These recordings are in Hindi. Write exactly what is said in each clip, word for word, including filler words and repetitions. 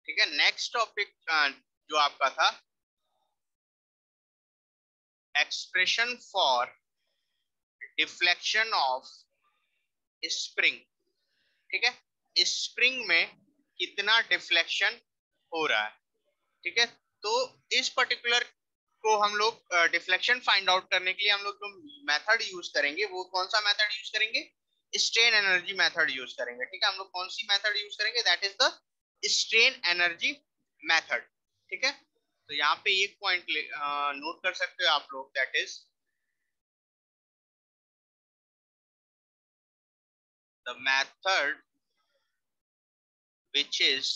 ठीक है, नेक्स्ट टॉपिक जो आपका था expression for deflection of spring. ठीक है, स्प्रिंग में कितना डिफ्लेक्शन हो रहा है। ठीक है, तो इस पर्टिकुलर को हम लोग डिफ्लेक्शन फाइंड आउट करने के लिए हम लोग जो मेथड यूज करेंगे वो कौन सा मेथड यूज करेंगे, स्ट्रेन एनर्जी मेथड यूज करेंगे। ठीक है, हम लोग कौन सी मेथड यूज करेंगे, that is the strain energy method. ठीक है, तो यहाँ पे एक पॉइंट नोट कर सकते हो आप लोग, that is the method which is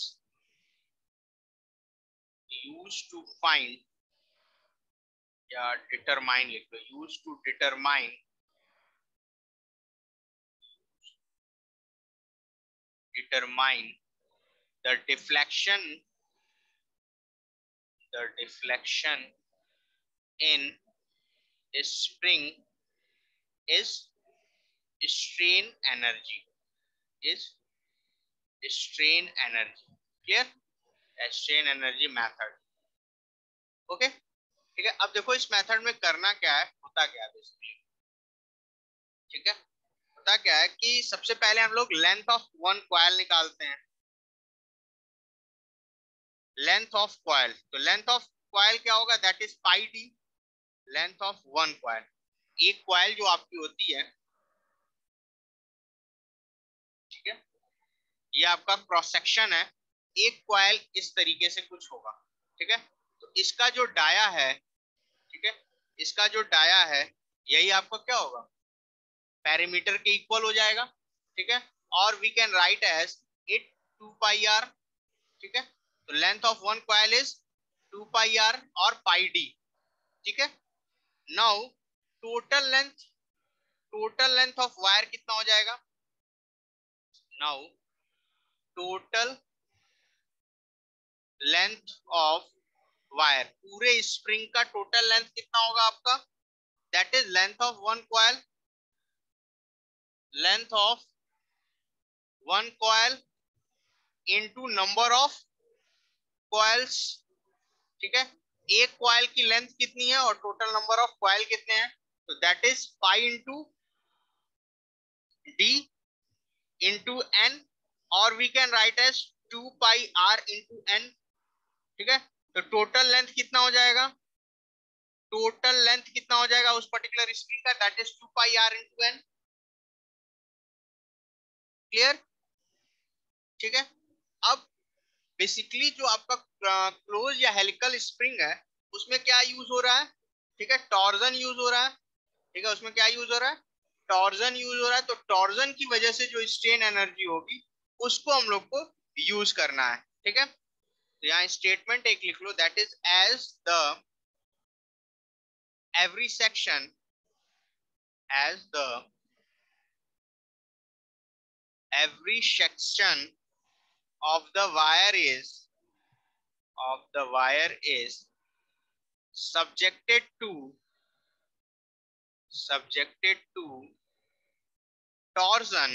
used to find या determine लिख लो, used to determine determine the deflection the deflection in a spring is strain energy is strain energy clear, strain energy method। Okay, ठीक है, अब देखो इस मेथड में करना क्या है, होता क्या है बेसिकली। ठीक है, होता क्या है कि सबसे पहले हम लोग लेंथ ऑफ वन कॉइल निकालते हैं, लेंथ ऑफ कॉइल। तो लेंथ ऑफ कॉइल क्या होगा, that is pi D, length of one coil. एक कॉइल जो आपकी होती है, ठीक है, ये आपका क्रॉस सेक्शन है, एक कॉइल इस तरीके से कुछ होगा। ठीक है, तो इसका जो डाया है, ठीक है, इसका जो डाया है यही आपका क्या होगा, पेरीमीटर के इक्वल हो जाएगा। ठीक है, और we can write as it two pi R. ठीक है, तो length of one coil is two pi R और पाई डी। ठीक है, now total length total length of wire कितना हो जाएगा, now total length of wire, पूरे स्प्रिंग का टोटल लेंथ कितना होगा आपका, that is length of one coil, length of one coil into number of coils. ठीक है, एक कॉइल की लेंथ कितनी है और टोटल नंबर ऑफ कॉइल कितने हैं, तो that is pi into D into N, और we can write as two pi R into N. ठीक है, तो टोटल लेंथ कितना हो जाएगा, टोटल लेंथ कितना हो जाएगा उस पर्टिकुलर स्प्रिंग का, that is two pi R into N. Clear, ठीक है। अब बेसिकली जो आपका क्लोज या हेलिकल स्प्रिंग है उसमें क्या यूज हो रहा है, ठीक है, टॉर्जन यूज हो रहा है। ठीक है, उसमें क्या यूज हो रहा है, टॉर्जन यूज हो रहा है। तो टॉर्जन की वजह से जो स्ट्रेन एनर्जी होगी उसको हम लोग को यूज करना है। ठीक है, तो यहाँ स्टेटमेंट एक लिख लो, that is as the every section as the every section of the wire is of the wire is subjected to subjected to torsion,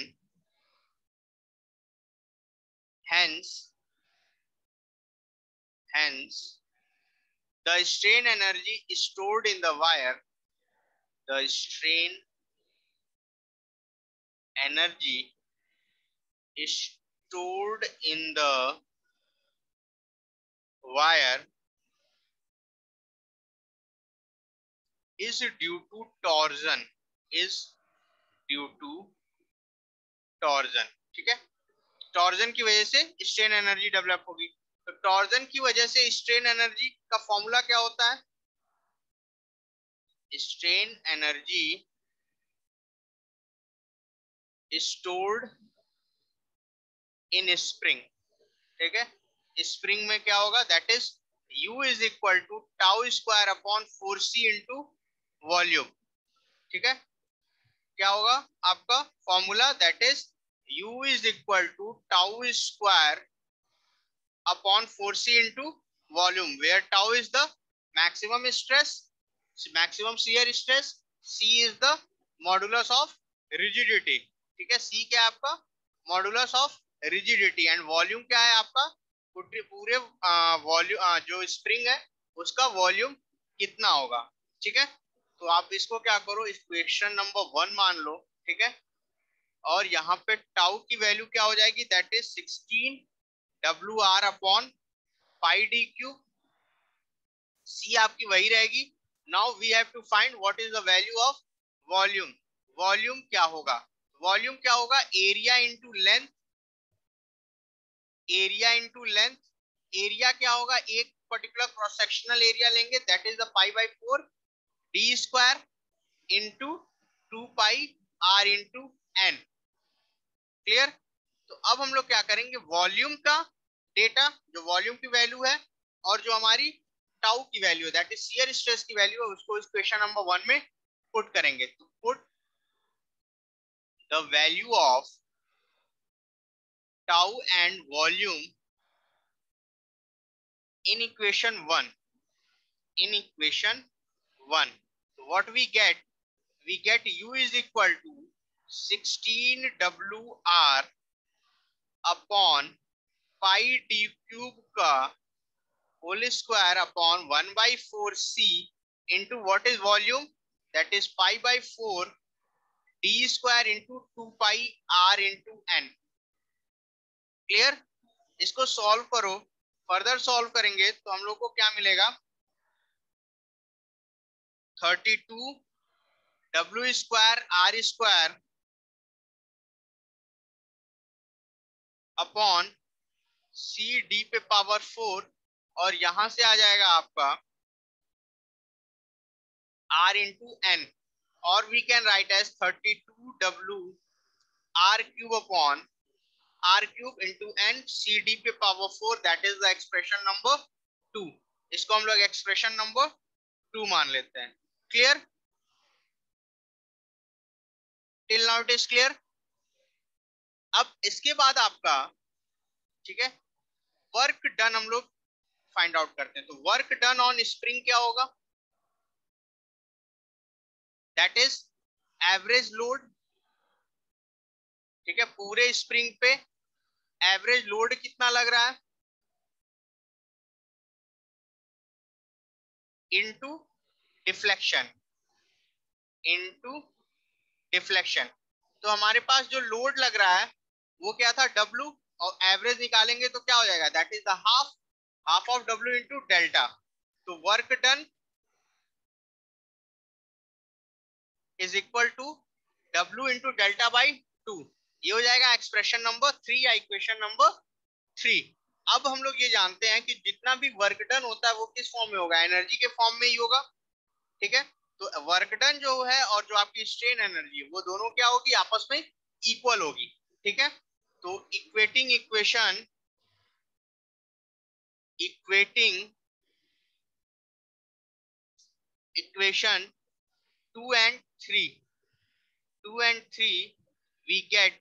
hence hence the strain energy stored in the wire the strain energy is stored in the wire is due to torsion is due to torsion। ठीक है, टॉर्जन की वजह से स्ट्रेन एनर्जी डेवलप होगी। तो टॉर्जन की वजह से स्ट्रेन एनर्जी का फॉर्मूला क्या होता है, strain energy stored in spring. ठीक है, स्प्रिंग में क्या होगा, that is U is equal to tau square upon four C into volume. ठीक है, क्या होगा आपका formula, that is U is equal to tau square upon four c into volume, where tau is the maximum stress, maximum shear stress, c is the modulus of rigidity। ठीक है, c क्या है आपका, modulus of rigidity, and volume क्या है आपका, पूरे वॉल्यूम जो स्प्रिंग है उसका वॉल्यूम कितना होगा। ठीक है, तो आप इसको क्या करो, इक्वेशन नंबर वन मान लो। ठीक है, और यहाँ पे टाउ की वैल्यू क्या हो जाएगी, that is sixteen W R upon pi D cube. C आपकी वही रहेगी। Now we have to find what is the value of volume. Volume क्या होगा, वॉल्यूम क्या होगा, area into length, area into length. Area क्या होगा, एक पर्टिकुलर क्रॉस सेक्शनल एरिया लेंगे, that is the pi by four D square into two pi R into N. Clear. तो अब हम लोग क्या करेंगे, वॉल्यूम का डेटा, जो वॉल्यूम की वैल्यू है और जो हमारी टाउ की वैल्यू है, दैट इज शियर स्ट्रेस की वैल्यू है, उसको इक्वेशन नंबर वन में पुट करेंगे। तो put the value of tau and volume in equation one, in equation one, so what we get, we get u is equal to sixteen w r upon pi d cube का whole square upon one by four c into what is volume, that is pi by four d square into two pi r into n। Clear. इसको सॉल्व करो, फर्दर सॉल्व करेंगे तो हम लोग को क्या मिलेगा, thirty two W square R square upon C D पे पावर फोर, और यहां से आ जाएगा आपका r इंटू एन, और we can write as thirty two W R cube upon r cube into N C D पे power four, that is the expression number two. इसको हम लोग एक्सप्रेशन नंबर टू मान लेते हैं। Clear, till now it is clear. अब इसके बाद आपका, ठीक है, वर्क डन हम लोग फाइंड आउट करते हैं। तो वर्क डन ऑन स्प्रिंग क्या होगा, दैट इज एवरेज लोड। ठीक है, पूरे स्प्रिंग पे एवरेज लोड कितना लग रहा है इनटू डिफ्लेक्शन, इनटू डिफ्लेक्शन। तो हमारे पास जो लोड लग रहा है वो क्या था, W, और एवरेज निकालेंगे तो क्या हो जाएगा, that is the half, half of W into delta. तो work done is equal to W into delta by two. ये हो जाएगा एक्सप्रेशन नंबर थ्री या इक्वेशन नंबर थ्री। अब हम लोग ये जानते हैं कि जितना भी वर्क डन होता है वो किस फॉर्म में होगा, एनर्जी के फॉर्म में ही होगा। ठीक है, तो वर्क डन जो है और जो आपकी स्ट्रेन एनर्जी है वो दोनों क्या होगी, आपस में इक्वल होगी। ठीक है, तो equating equation, equating equation two and three, two and three we get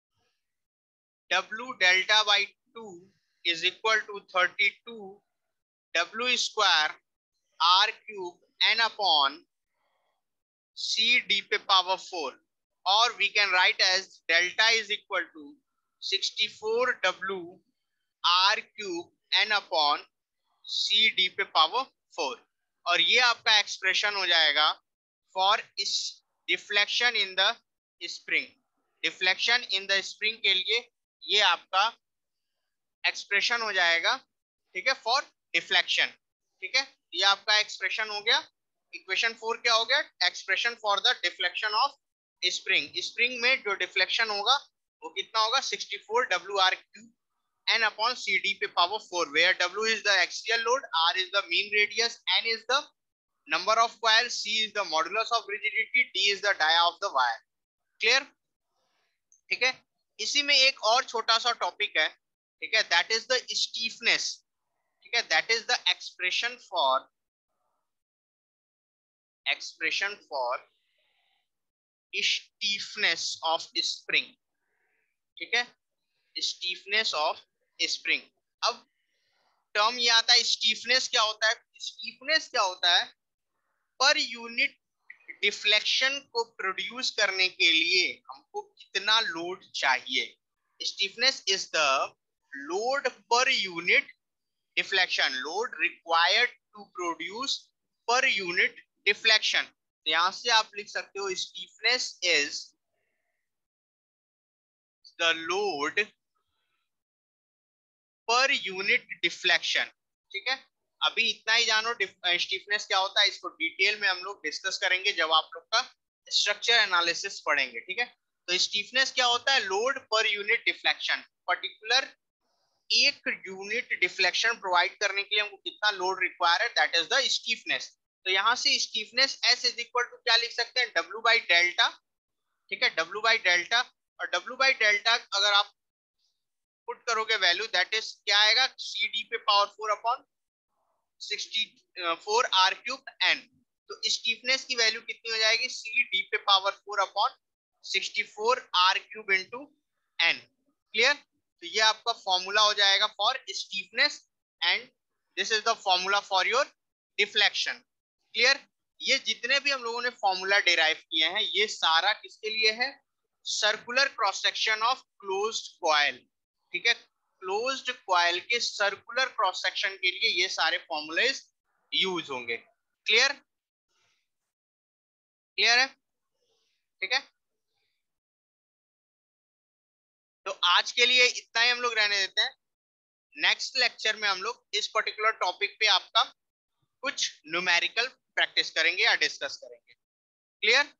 W delta by two is equal to thirty-two W square R cube n upon C d पे power four, or we can write as delta is equal to sixty-four W R cube n upon C d पे power four। और ये आपका एक्सप्रेशन हो जाएगा फॉर इस deflection in the spring, deflection in the spring के लिए ये आपका एक्सप्रेशन हो जाएगा। ठीक है, फॉर डिफ्लेक्शन। ठीक है, ये आपका एक्सप्रेशन हो गया। इक्वेशन फोर क्या हो गया, expression for the deflection of spring. Spring में जो डिफ्लेक्शन होगा वो कितना होगा, sixty four W R cube n upon C d पे power four, where W is the axial load, R is the mean radius, n is the number of coils, C is the modulus of rigidity, D is the dia of the wire। Clear? ठीक है, इसी में एक और छोटा सा टॉपिक है, ठीक है, that is the stiffness। ठीक है, that is the expression for expression for stiffness of spring। ठीक है, stiffness of spring। अब टर्म ये आता है स्टीफनेस क्या होता है, स्टीफनेस क्या होता है, पर यूनिट डिफ्लेक्शन को प्रोड्यूस करने के लिए हमको कितना लोड चाहिए। Stiffness is the load per unit deflection, load required to produce per unit deflection. यहां से आप लिख सकते हो stiffness is the load per unit deflection. ठीक है, अभी इतना ही जानो स्टीफनेस क्या होता है, इसको डिटेल में हम लोग डिस्कस करेंगे जब आप लोग का स्ट्रक्चर एनालिसिस पढ़ेंगे। ठीक है, तो स्टीफनेस क्या होता है, load per unit deflection. Particular एक यूनिट डिफ्लेक्शन प्रोवाइड करने के लिए हमको कितना लोड रिक्वायर है, दैट इज द स्टीफनेस। तो यहां से stiffness S is equal to क्या लिख सकते हैं, डब्ल्यू बाई डेल्टा। ठीक है, डब्ल्यू बाई डेल्टा, और डब्ल्यू बाई डेल्टा अगर आप पुट करोगे वैल्यू, दैट इज क्या आएगा, सी डी पे power four upon sixty four R cube N. तो स्टीफनेस की वैल्यू कितनी हो जाएगी, सी डी पे power four upon sixty four R cube into N. Clear, तो ये आपका फॉर्मूला हो जाएगा for stiffness, and this is the formula for your deflection. Clear, ये जितने भी हम लोगों ने फॉर्मूला डिराइव किए हैं ये सारा किसके लिए है, circular cross section of closed coil. ठीक है, क्लोज्ड कॉइल के सर्कुलर क्रॉस सेक्शन के लिए ये सारे फॉर्मूलेज यूज होंगे। क्लियर, क्लियर है, ठीक है। तो आज के लिए इतना ही हम लोग रहने देते हैं। नेक्स्ट लेक्चर में हम लोग इस पर्टिकुलर टॉपिक पे आपका कुछ न्यूमेरिकल प्रैक्टिस करेंगे या डिस्कस करेंगे। क्लियर।